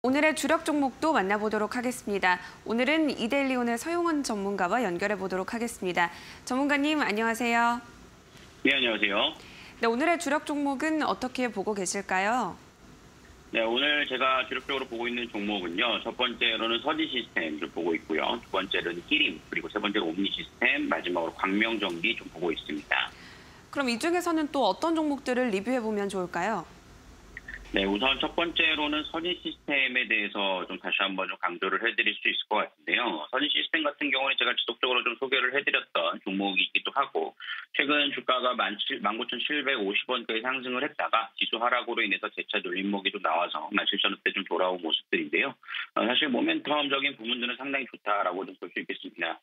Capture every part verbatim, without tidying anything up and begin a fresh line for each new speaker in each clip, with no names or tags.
오늘의 주력 종목도 만나보도록 하겠습니다. 오늘은 이데일리온의 서용원 전문가와 연결해 보도록 하겠습니다. 전문가님 안녕하세요.
네, 안녕하세요.
네, 오늘의 주력 종목은 어떻게 보고 계실까요?
네, 오늘 제가 주력적으로 보고 있는 종목은요. 첫 번째로는 서진 시스템을 보고 있고요. 두 번째로는 히림, 그리고 세 번째로 옴니 시스템, 마지막으로 광명전기 좀 보고 있습니다.
그럼 이 중에서는 또 어떤 종목들을 리뷰해 보면 좋을까요?
네, 우선 첫 번째로는 서진 시스템에 대해서 좀 다시 한번 좀 강조를 해드릴 수 있을 것 같은데요. 서진 시스템 같은 경우는 제가 지속적으로 좀 소개를 해드렸던 종목이기도 하고, 최근 주가가 만 구천칠백오십 원까지 상승을 했다가 지수 하락으로 인해서 재차 눌림목이 좀 나와서 만 칠천 원대 좀 돌아온 모습들인데요. 어, 사실 모멘텀적인 부분들은 상당히 좋다라고 좀 볼 수 있겠습니다.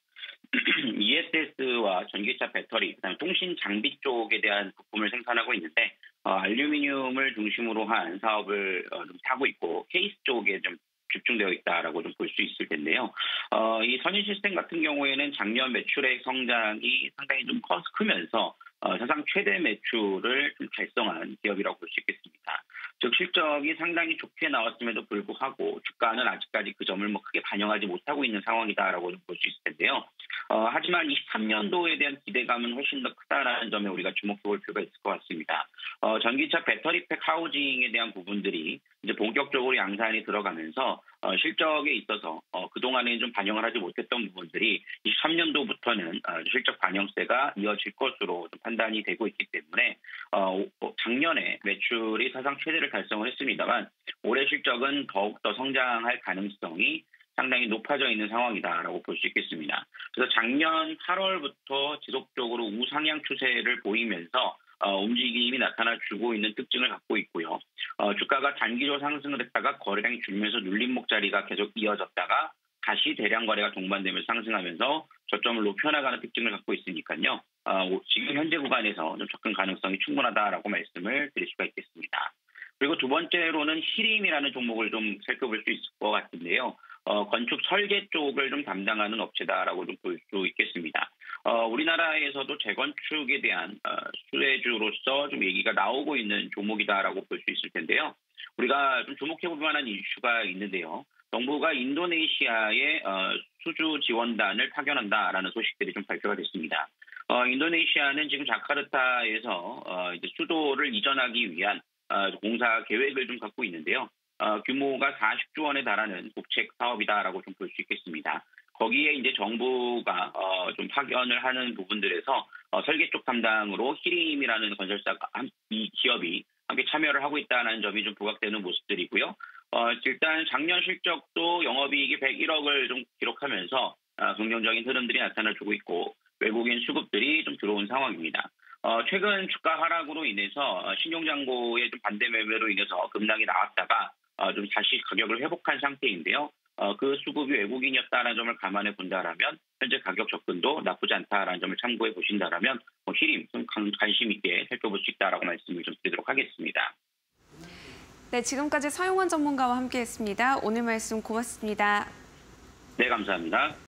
이에스에스와 전기차 배터리, 그다음에 통신 장비 쪽에 대한 부품을 생산하고 있는데, 어, 알루미늄을 중심으로 한 사업을 어, 좀 하고 있고 케이스 쪽에 좀 집중되어 있다라고 좀 볼 수 있을 텐데요. 어, 이 선진 시스템 같은 경우에는 작년 매출액 성장이 상당히 좀 커, 크면서 어, 사상 최대 매출을 좀 달성한 기업이라고 볼 수 있겠습니다. 즉 실적이 상당히 좋게 나왔음에도 불구하고 주가는 아직까지 그 점을 뭐 크게 반영하지 못하고 있는 상황이다라고 볼 수 있을 텐데요. 어, 하지만 이십삼 년도에 대한 기대감은 훨씬 더 크다라는 점에 우리가 주목해 볼 필요가 있을 것 같습니다. 어, 전기차 배터리팩 하우징에 대한 부분들이 이제 본격적으로 양산이 들어가면서 어, 실적에 있어서 어, 그동안에는 좀 반영을 하지 못했던 부분들이 이십삼 년도부터는 어, 실적 반영세가 이어질 것으로 좀 판단이 되고 있기 때문에 어, 작년에 매출이 사상 최대를 달성을 했습니다만 올해 실적은 더욱더 성장할 가능성이 상당히 높아져 있는 상황이다라고 볼 수 있겠습니다. 그래서 작년 팔월부터 지속적으로 우상향 추세를 보이면서 어, 움직임이 나타나주고 있는 특징을 갖고 있고요. 어, 주가가 단기적으로 상승을 했다가 거래량이 줄면서 눌림목 자리가 계속 이어졌다가 다시 대량 거래가 동반되면서 상승하면서 저점을 높여나가는 특징을 갖고 있으니까요. 어, 지금 현재 구간에서 좀 접근 가능성이 충분하다라고 말씀을 드릴 수가 있겠습니다. 그리고 두 번째로는 히림이라는 종목을 좀 살펴볼 수 있을 것 같은데요. 어, 건축 설계 쪽을 좀 담당하는 업체다라고 좀 볼 수 있겠습니다. 어, 우리나라에서도 재건축에 대한 어, 수혜주로서 좀 얘기가 나오고 있는 종목이다라고 볼 수 있을 텐데요. 우리가 좀 주목해 볼 만한 이슈가 있는데요. 정부가 인도네시아에 어, 수주 지원단을 파견한다라는 소식들이 좀 발표가 됐습니다. 어, 인도네시아는 지금 자카르타에서 어, 이제 수도를 이전하기 위한 어, 공사 계획을 좀 갖고 있는데요. 어, 규모가 사십 조 원에 달하는 국책 사업이다라고 좀 볼 수 있겠습니다. 거기에 이제 정부가 어, 좀 파견을 하는 부분들에서 어, 설계 쪽 담당으로 히림이라는 건설사가 이 기업이 함께 참여를 하고 있다는 점이 좀 부각되는 모습들이고요. 어, 일단 작년 실적도 영업이익이 백일억을 좀 기록하면서 어, 긍정적인 흐름들이 나타나주고 있고 외국인 수급들이 좀 들어온 상황입니다. 어, 최근 주가 하락으로 인해서 신용잔고의 좀 반대 매매로 인해서 급락이 나왔다가 어, 좀 다시 가격을 회복한 상태인데요. 어, 그 수급이 외국인이었다는 점을 감안해 본다라면 현재 가격 접근도 나쁘지 않다라는 점을 참고해 보신다라면 뭐 히림 좀 관심 있게 살펴볼 수 있다라고 말씀을 좀 드리도록 하겠습니다.
네, 지금까지 서용원 전문가와 함께했습니다. 오늘 말씀 고맙습니다.
네, 감사합니다.